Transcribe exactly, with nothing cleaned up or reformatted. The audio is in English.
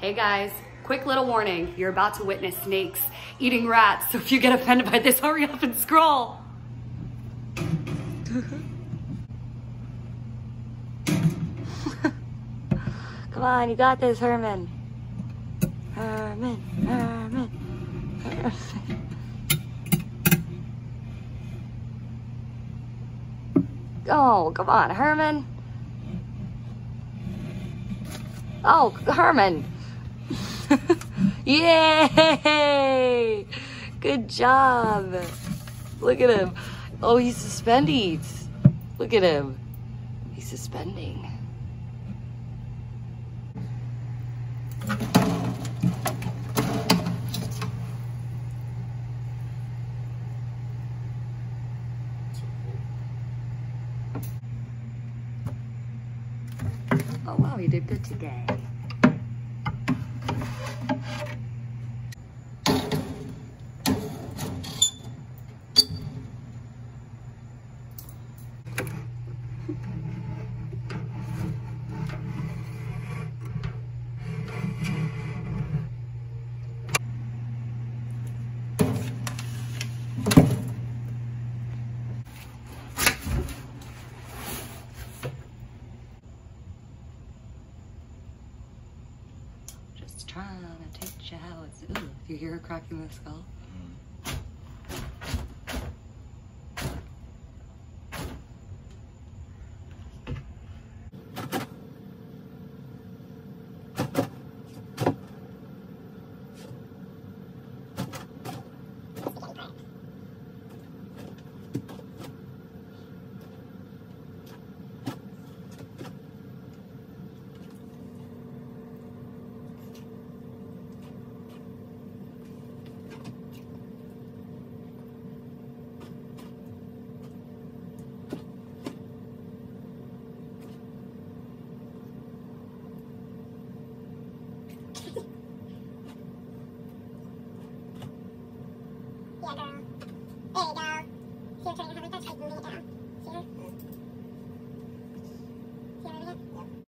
Hey guys, quick little warning. You're about to witness snakes eating rats, so if you get offended by this, hurry up and scroll. Come on, you got this, Herman. Herman, Herman, Herman. Oh, come on, Herman. Oh, Herman. Yay! Good job. Look at him. Oh, he's suspending. Look at him. He's suspending. Oh wow, you did good today. Just trying to teach you how it's. Ooh, do you hear her cracking the skull? Yeah, girl. There you go. See her trying to have her touch, like moving it down. See her?